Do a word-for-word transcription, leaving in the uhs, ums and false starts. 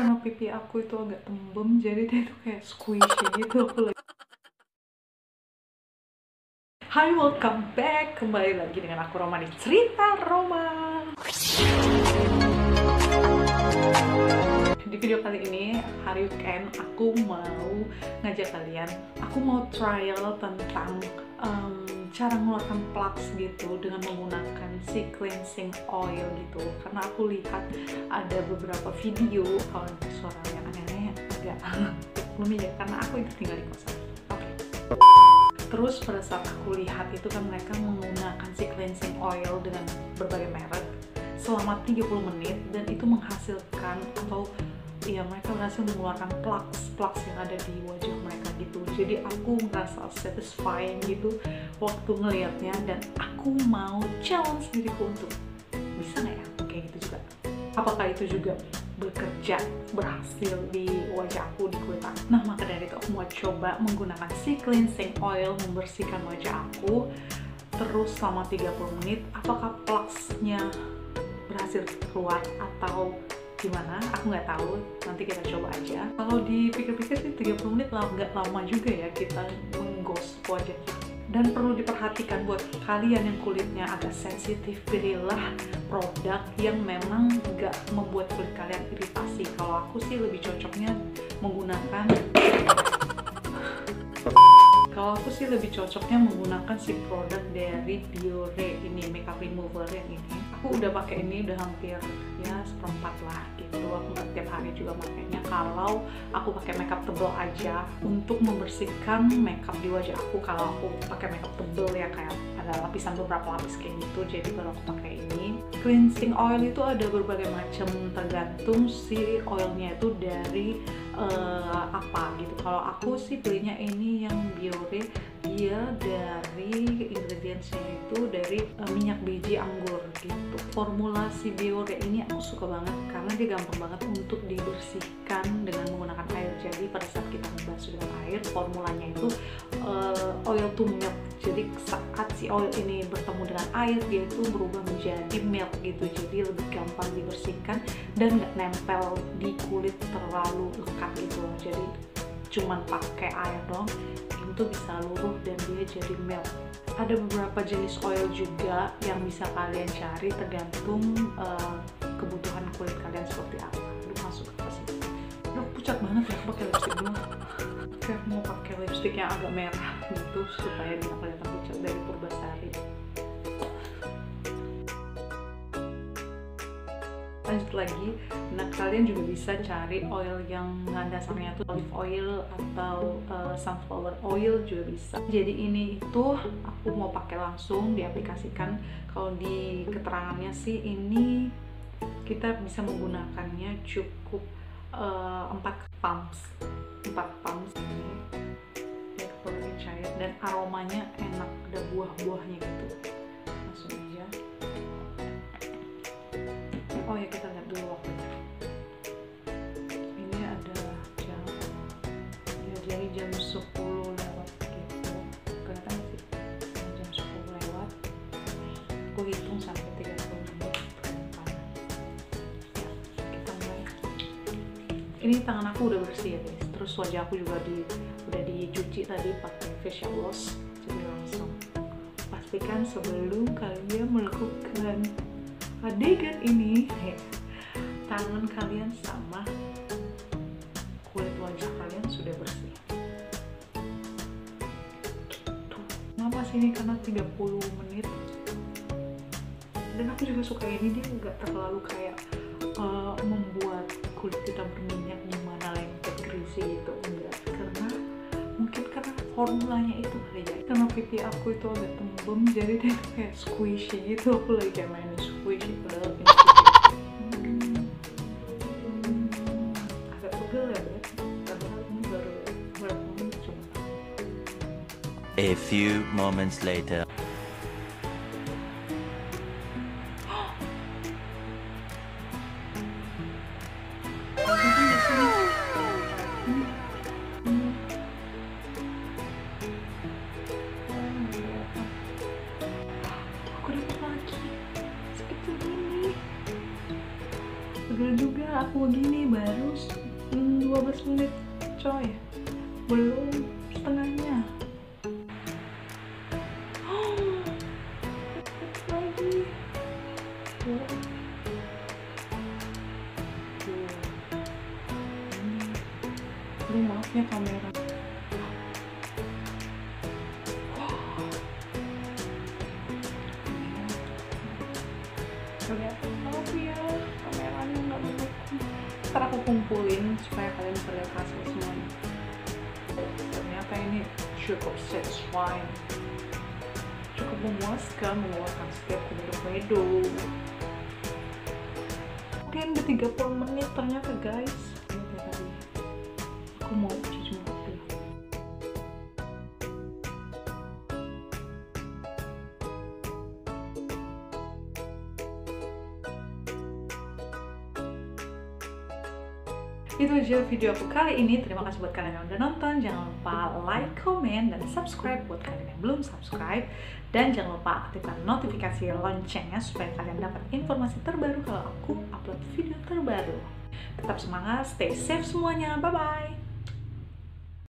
karena pipi aku itu agak tembem, jadi dia itu kayak squishy gitu. Aku lagi Hai, welcome back, kembali lagi dengan aku Roma di Cerita Roma. Di video kali ini, hari weekend, aku mau ngajak kalian, aku mau trial tentang um, cara mengeluarkan plugs gitu dengan menggunakan si cleansing oil gitu. Karena aku lihat ada beberapa video, kalau suara yang aneh-aneh agak belum ya, karena aku itu tinggal di kosan. Oke. Okay. Terus pada saat aku lihat itu kan mereka menggunakan si cleansing oil dengan berbagai merek selama tiga puluh menit, dan itu menghasilkan atau ya mereka berhasil mengeluarkan plugs plugs yang ada di wajah mereka gitu. Jadi aku merasa satisfying gitu waktu ngelihatnya, dan aku mau challenge diriku untuk bisa nggak ya kayak gitu juga. Apakah itu juga bekerja berhasil di wajah aku, di kulit aku. Nah, maka dari itu aku mau coba menggunakan si cleansing oil membersihkan wajah aku terus selama tiga puluh menit. Apakah plugsnya berhasil keluar atau gimana? Aku nggak tahu, nanti kita coba aja. Kalau dipikir-pikir sih tiga puluh menit lah nggak lama juga ya kita menggosok wajah kita. Dan perlu diperhatikan buat kalian yang kulitnya agak sensitif, pilihlah produk yang memang nggak membuat kulit kalian iritasi. Kalau aku sih lebih cocoknya menggunakan Kalau aku sih lebih cocoknya menggunakan si produk dari Biore ini, makeup remover yang ini. Aku udah pakai ini udah hampir ya seperempat lah gitu. Aku nggak tiap hari juga makainya. Kalau aku pakai makeup tebal aja untuk membersihkan makeup di wajah aku, kalau aku pakai makeup tebal ya kayak ada lapisan beberapa lapis kayak gitu, jadi baru aku pakai ini. Cleansing oil itu ada berbagai macam tergantung si oilnya itu dari uh, apa gitu. Kalau aku sih pilihnya ini yang Biore, dia dari ingredientsnya itu dari uh, minyak biji anggur gitu. Formulasi Biore ini aku suka banget karena dia gampang banget untuk dibersihkan dengan menggunakan air. Jadi pada saat kita membasuh dengan air, formulanya itu uh, oil to milk. Jadi saat si oil ini bertemu dengan air, dia itu berubah menjadi milk gitu. Jadi lebih gampang dibersihkan dan nggak nempel di kulit terlalu lekat gitu. Jadi cuman pakai air dong, itu bisa luruh dan dia jadi milk. Ada beberapa jenis oil juga yang bisa kalian cari tergantung uh, kebutuhan kulit kalian seperti apa. Aduh, masuk ke sini. Aduh, pucat banget ya pakai lipstick dulu. Kayak mau pakai lipstick yang agak merah gitu supaya dia kelihatan pucat, dari Purbasari. Lanjut lagi, nah kalian juga bisa cari oil yang dasarnya tuh olive oil atau uh, sunflower oil juga bisa. Jadi ini itu aku mau pakai langsung diaplikasikan. Kalau di keterangannya sih ini kita bisa menggunakannya cukup uh, empat pumps empat pumps ini ya, produknya cair dan aromanya enak, ada buah-buahnya gitu. Langsung aja. Oh ya, kita lihat dulu waktunya. Ini ada jam ya, jadi jam sepuluh lewat gitu. Kelihatan sih jam sepuluh lewat. Aku hitung sampai tiga puluh menit ke depan. Ya, kita mulai. Ini tangan aku udah bersih ya guys. Terus wajah aku juga di udah dicuci tadi pakai facial wash. Jadi langsung pastikan sebelum kalian melakukan adegan ini, hey, tangan kalian sama kulit wajah kalian sudah bersih. Tuh, kenapa sih ini? Karena tiga puluh menit. Dan aku juga suka ini, dia nggak terlalu kayak uh, membuat kulit kita berminyak gimana lengket greasy gitu, enggak. Karena mungkin karena formulanya itu kali ya. Karena pipi aku itu agak tembem, jadi dia kayak squishy gitu. Aku lagi kayak main squishy padahal ini hmm, hmm, agak pegel ya beb, padahal ini baru berapa menit cuma. A few moments later. pegel juga aku begini baru mm, dua belas menit coy, belum setengahnya. Oh, lagi tuh. Tuh. Ini. Aduh, maaf ya kamera. Kelihatan maaf ya kameranya nggak mendukung. Ntar aku kumpulin supaya kalian bisa lihat hasil semuanya. Ternyata ini cukup satisfying, cukup memuaskan mengeluarkan setiap komedo-komedo. Oke, udah tiga puluh menit ternyata guys. Lihat ya tadi, aku mau cuci muka dulu. Itu aja video aku kali ini. Terima kasih buat kalian yang udah nonton. Jangan lupa like, comment, dan subscribe buat kalian yang belum subscribe. Dan jangan lupa aktifkan notifikasi loncengnya supaya kalian dapat informasi terbaru kalau aku upload video terbaru. Tetap semangat, stay safe semuanya. Bye-bye!